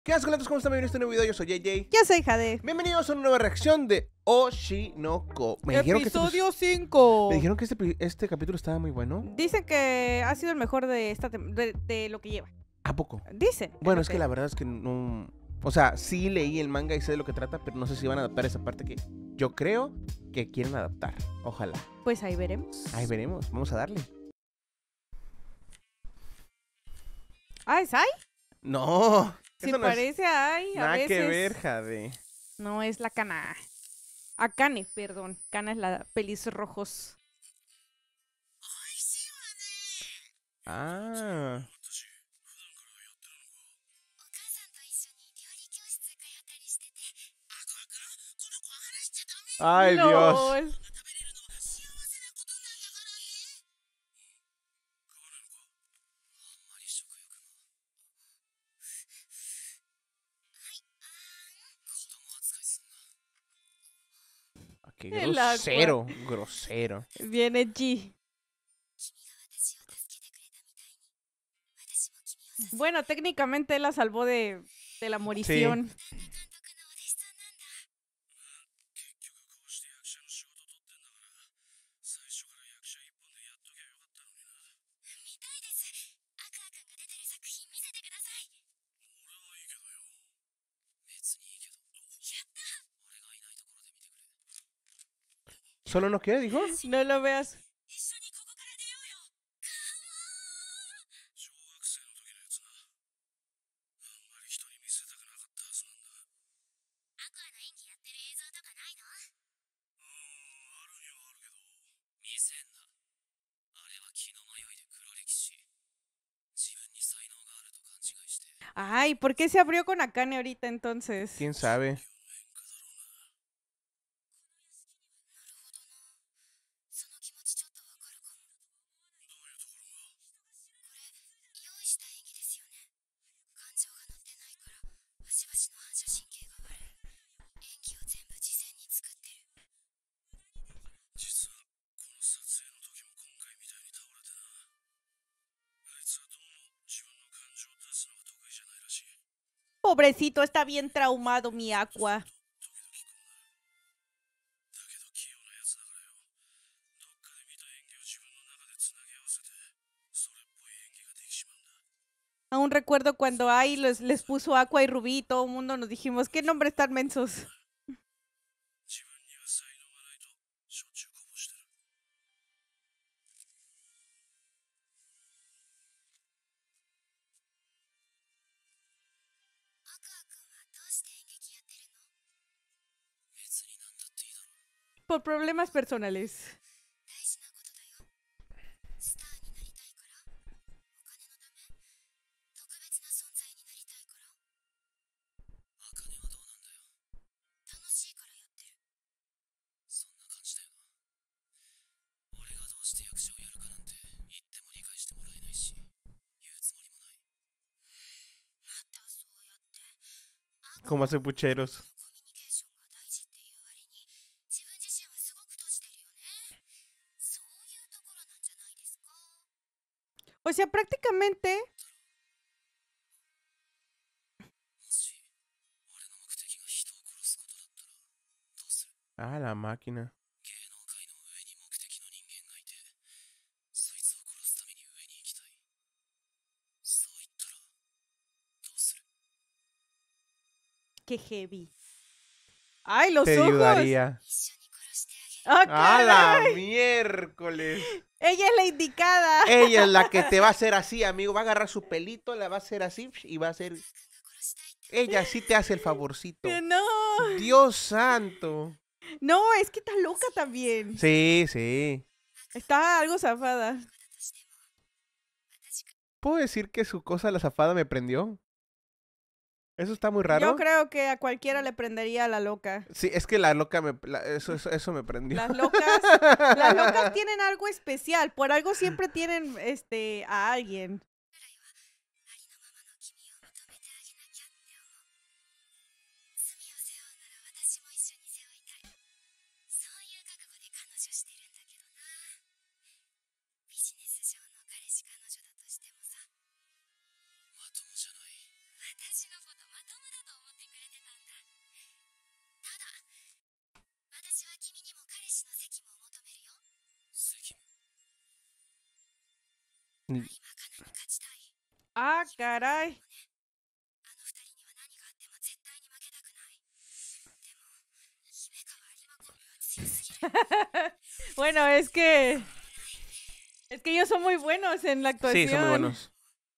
¿Qué haces, coletas? ¿Cómo están? Bienvenidos a este nuevo video. Yo soy JJ. Yo soy Jade. Bienvenidos a una nueva reacción de Oshinoko. Episodio 5. Me dijeron que este capítulo estaba muy bueno. Dicen que ha sido el mejor de de lo que lleva. ¿A poco? Dicen. Bueno, es que la verdad es que no... O sea, sí leí el manga y sé de lo que trata, pero no sé si van a adaptar esa parte que yo creo que quieren adaptar. Ojalá. Pues ahí veremos. Ahí veremos. Vamos a darle. Ah, ¿es Ai? No. Si eso no es parece a Ai, a nada veces. que ver, Jade. No es la Kana. Akane, perdón. Kana es la pelis rojos. Ah. Ay, Dios. LOL. Qué El grosero, grosero. Viene G. Bueno, técnicamente él la salvó de la morición. ¿Solo no qué, dijo? No lo veas. Ay, ¿por qué se abrió con Akane ahorita entonces? ¿Quién sabe? Pobrecito, está bien traumado mi Aqua. Aún recuerdo cuando Ai les puso Aqua y Rubí y todo el mundo nos dijimos, ¿qué nombres tan mensos? Por problemas personales. Como hace pucheros. O sea, prácticamente... Ah, la máquina. Qué heavy. ¡Ay, los Te ojos! ayudaría. ¡Ah, ¡A la caray! miércoles! Ella es la indicada. Ella es la que te va a hacer así, amigo. Va a agarrar su pelito, la va a hacer así y va a hacer... Ella sí te hace el favorcito. No. Dios santo. No, es que está loca también. Sí, sí. Está algo zafada. ¿Puedo decir que su cosa, la zafada, me prendió? ¿Eso está muy raro? Yo creo que a cualquiera le prendería a la loca. Sí, es que la loca eso me prendió. Las locas tienen algo especial. Por algo siempre tienen a alguien. Ah, caray. Bueno, es que ellos son muy buenos en la Sí, son muy actuación. buenos.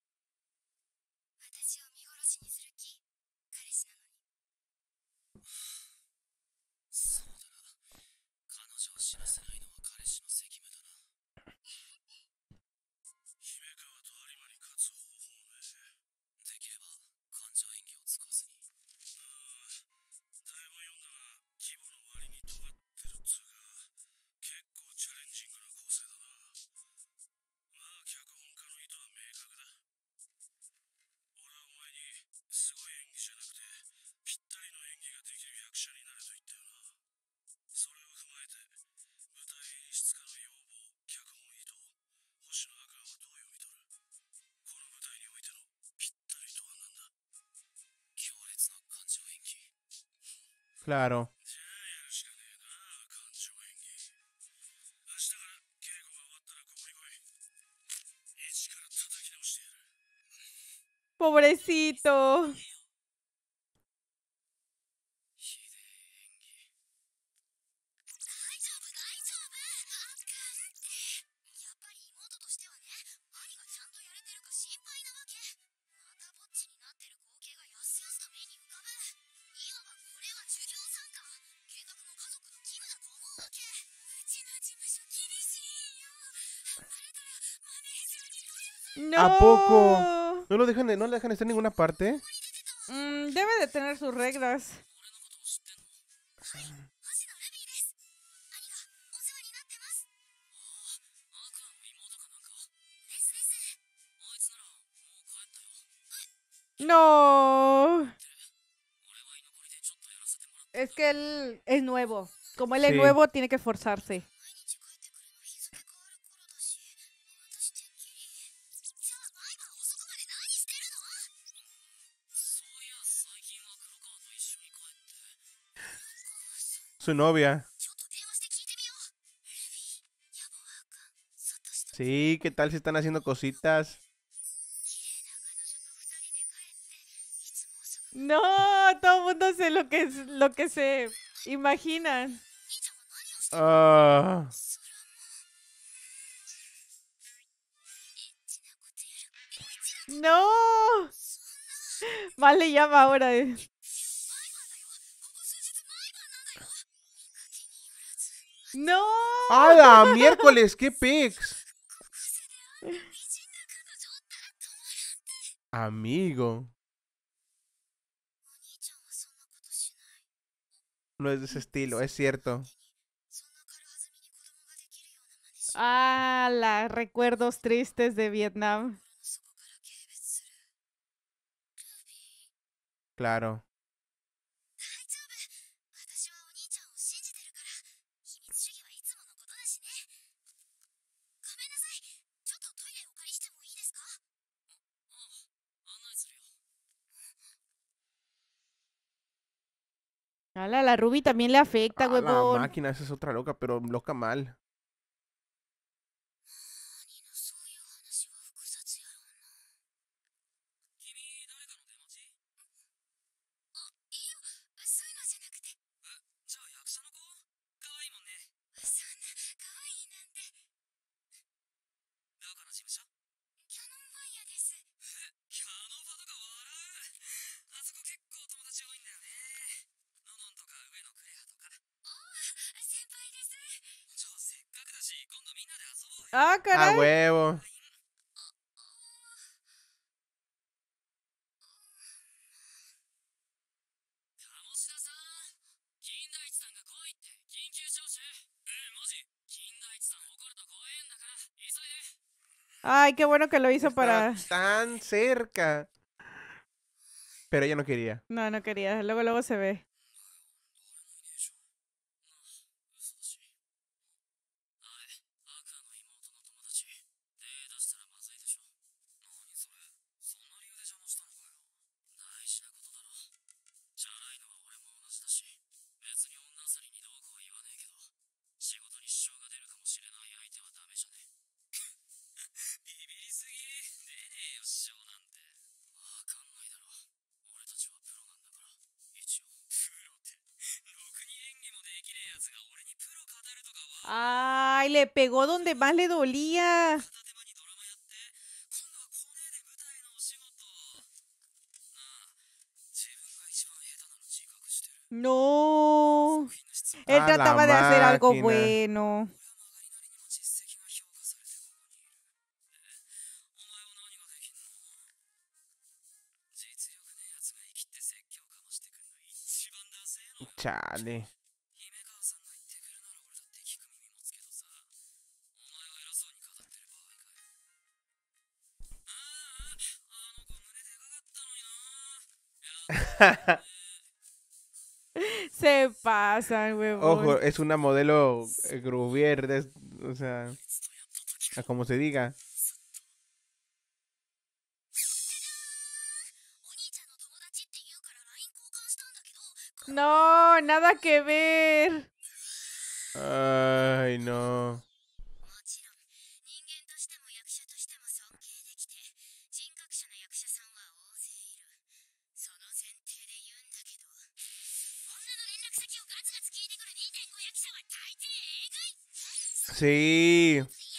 Claro. Pobrecito. ¿A poco? No. No le dejan estar en ninguna parte? Debe de tener sus reglas. No. Es que él es nuevo. Como él es Sí. nuevo, tiene que esforzarse. Su novia. Sí, ¿qué tal si están haciendo cositas? No, todo el mundo sé lo que se imaginan. Ah, No. Más le llama ahora. No. ¡A la miércoles! ¡Qué pex! Amigo. No es de ese estilo, es cierto. Ah, la recuerdos tristes de Vietnam. Claro. Ala, la Ruby también le afecta, A la huevón. máquina, esa es otra loca, pero loca mal. Ah, A caray. huevo. Ay, qué bueno que lo hizo Estaba para... tan cerca. Pero ella no quería. No, no quería. Luego, luego se ve. Ay, le pegó donde más le dolía. No. Él A la trataba de hacer algo máquina. bueno. Chale. Se pasan, Ojo, huevón. es una modelo Gruvier, o sea, a como se diga. No, nada que ver. Ay, no. Sí,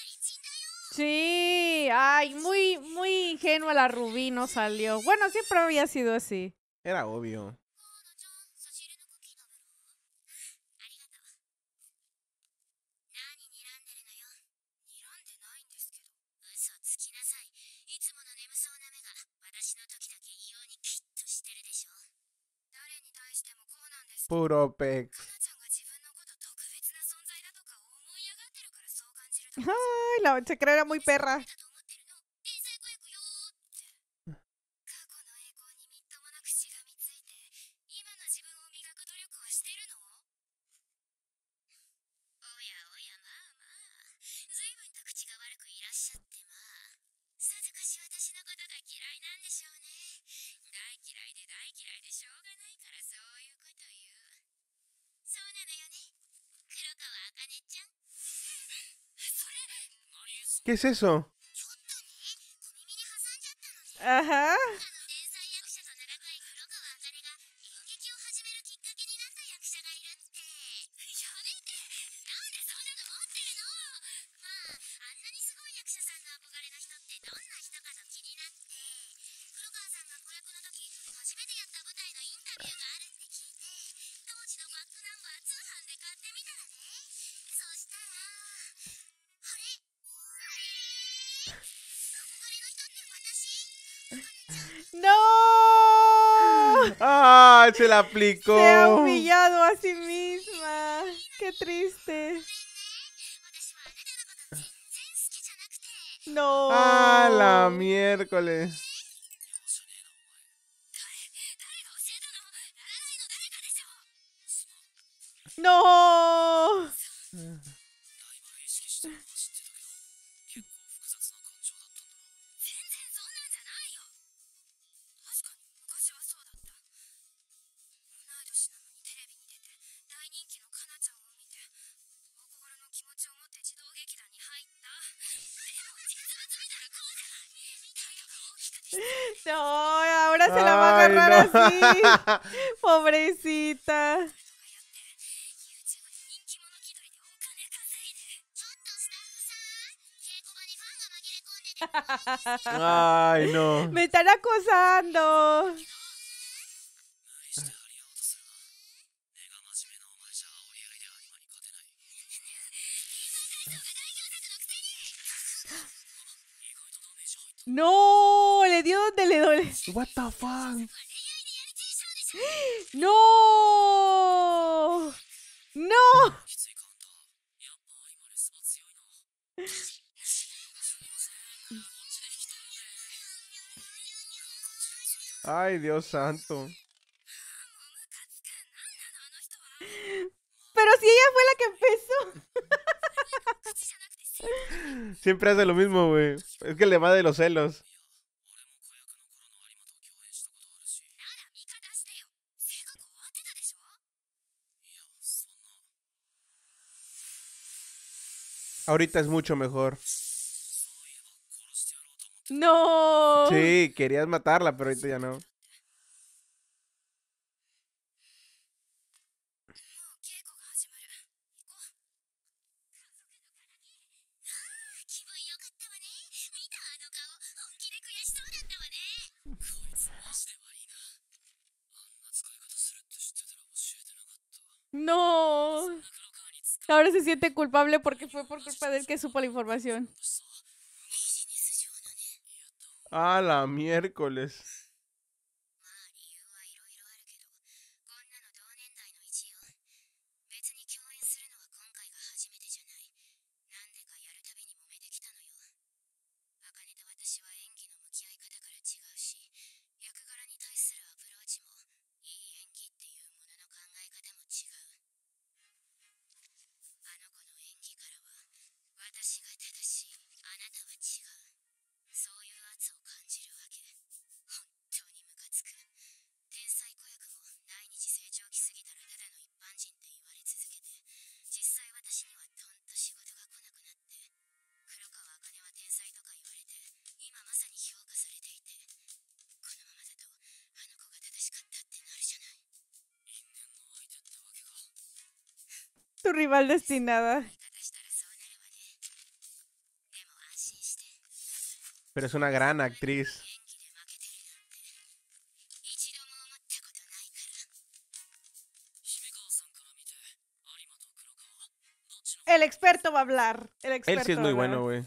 Sí, ay, muy ingenua la Rubí no salió. Bueno, siempre había sido así. era obvio. Puro pex. Ay, la se cree era muy perra. ¿Qué es eso? Ajá. ¡No! ¡Ah! Se la Se ha aplicó. humillado a sí misma. Qué triste. ¡Ah, la No. miércoles! No. No, ahora se la va a ¡Ay, agarrar no! así. Pobrecita. ¡Ay, no! Me están acosando. No, le dio donde le duele. What the fuck? No. No. Ay, Dios santo. Pero si ella fue la que empezó. Siempre hace lo mismo, güey. Es que le va de los celos. Ahorita es mucho mejor. No. Sí, querías matarla, pero ahorita ya no. No. Ahora se siente culpable porque fue por culpa de él que supo la información. Ah, la miércoles. Tu rival destinada. Pero es una gran actriz. El experto va a hablar. El Él experto sí es va a muy hablar. bueno, güey.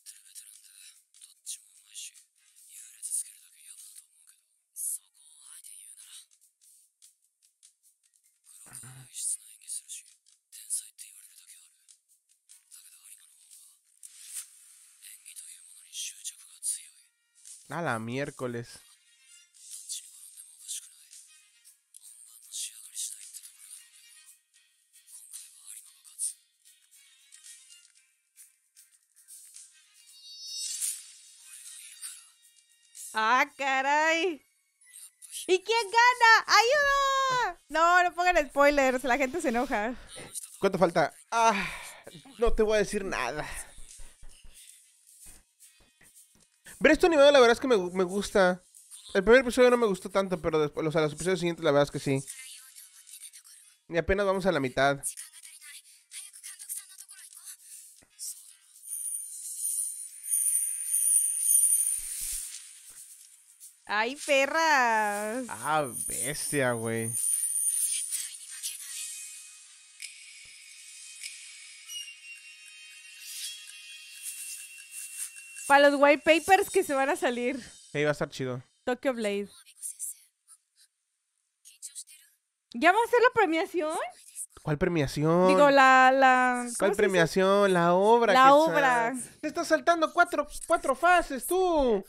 A la miércoles. ¡Ah, caray! ¿Y quién gana? ¡Ayuda! No, no pongan spoilers, la gente se enoja. ¿Cuánto falta? Ah, no te voy a decir nada. Ver este animado la verdad es que me gusta. El primer episodio no me gustó tanto, pero después, o sea, los episodios siguientes la verdad es que sí. Y apenas vamos a la mitad. ¡Ay, perras! Ah, bestia, güey. Para los white papers que se van a salir. Ahí va a estar chido. Tokyo Blade. ¿Ya va a ser la premiación? ¿Cuál premiación? Digo, la... ¿cómo ¿Cuál se dice? premiación? La obra. La Quetzal. obra. Te estás saltando cuatro fases, tú.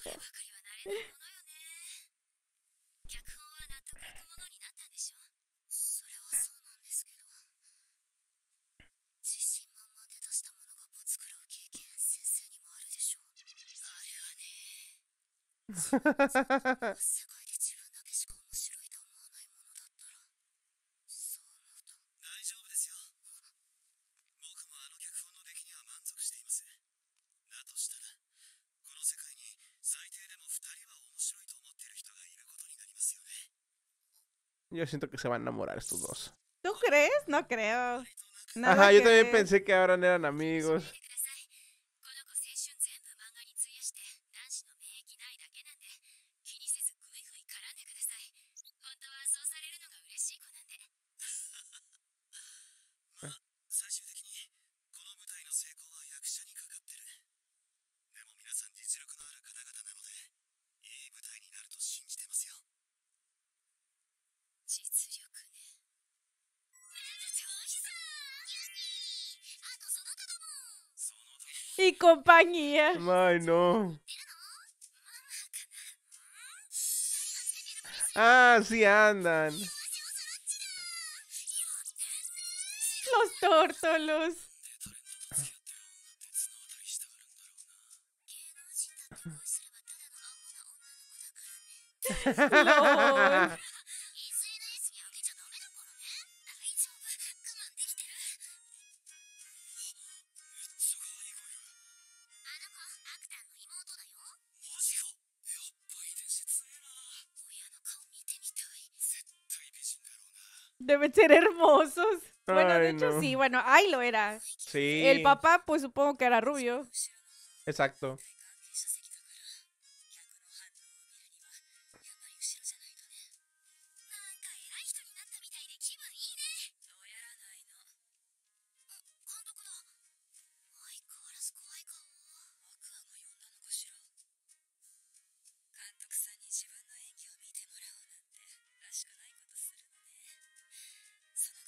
Yo siento que se van a enamorar estos dos. ¿Tú crees? No creo. Nada Ajá, yo que también ver. pensé que ahora eran amigos. Y compañía. Ay, no. Ah, sí andan. Los tórtolos. LOL. Deben ser hermosos. Bueno, de Ay, hecho no. sí, bueno, ahí lo era. Sí. El papá, pues supongo que era rubio. Exacto.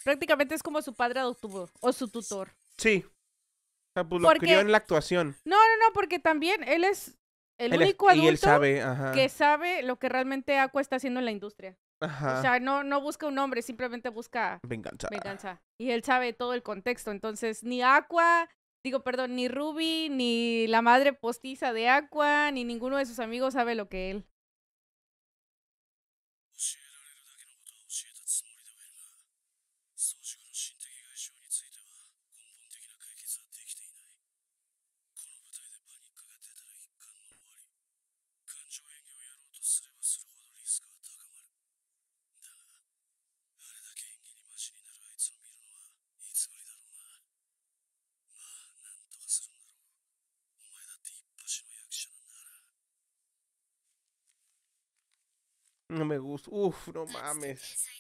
Prácticamente es como su padre adoptivo o su tutor. Sí. O sea, pues lo Porque- crió en la actuación. No, porque también él es el Él es- único adulto y él sabe, ajá. que sabe lo que realmente Aqua está haciendo en la industria. Ajá. O sea, no busca un hombre, simplemente busca venganza. venganza. Y él sabe todo el contexto. Entonces, ni ni Ruby, ni la madre postiza de Aqua, ni ninguno de sus amigos sabe lo que él. No me gusta. Uf, no mames.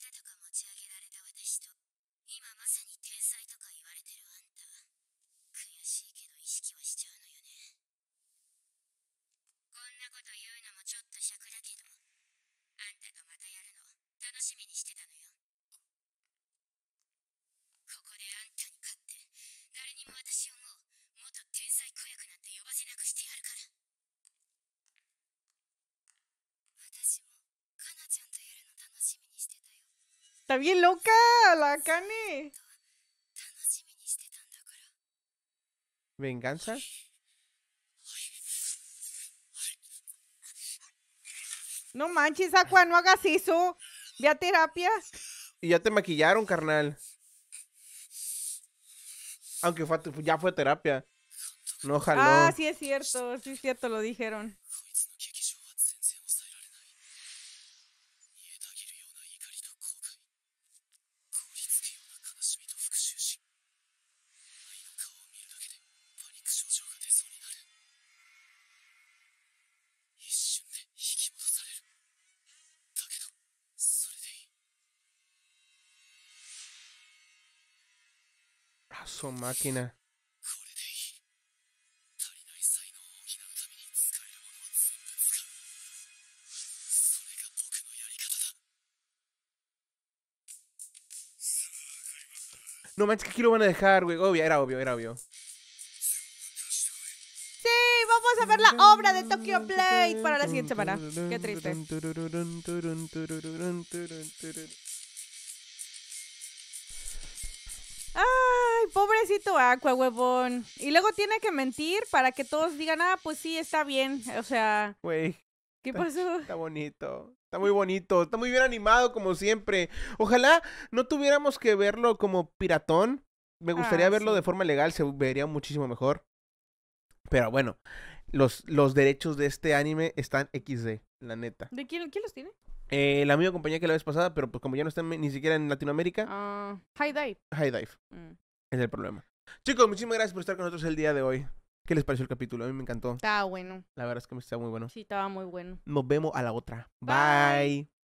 Está bien loca la Kane. ¿Venganza? No manches, Aqua, no hagas eso. Ve a terapia. Y ya te maquillaron, carnal. Aunque ya fue terapia. No jaló. Ah, sí es cierto, lo dijeron. Ah, su máquina. No manches, que aquí lo van a dejar, güey. Era obvio. Sí, vamos a ver la obra de Tokyo Blade para la siguiente semana. Qué triste. Ay, pobrecito Aqua, huevón. Y luego tiene que mentir para que todos digan, pues sí, está bien. O sea, Güey, ¿qué pasó? está bonito. Está muy bonito. Está muy bien animado, como siempre. Ojalá no tuviéramos que verlo como piratón. Me gustaría verlo sí. de forma legal. Se vería muchísimo mejor. Pero bueno, los derechos de este anime están XD, la neta. ¿De quién los tiene? La misma compañía que la vez pasada, pero pues como ya no están ni siquiera en Latinoamérica, High Dive. High Dive. Es el problema. Chicos, muchísimas gracias por estar con nosotros el día de hoy. ¿Qué les pareció el capítulo? A mí me encantó. Estaba bueno. La verdad es que me está muy bueno. Sí, estaba muy bueno. Nos vemos a la otra. Bye. Bye.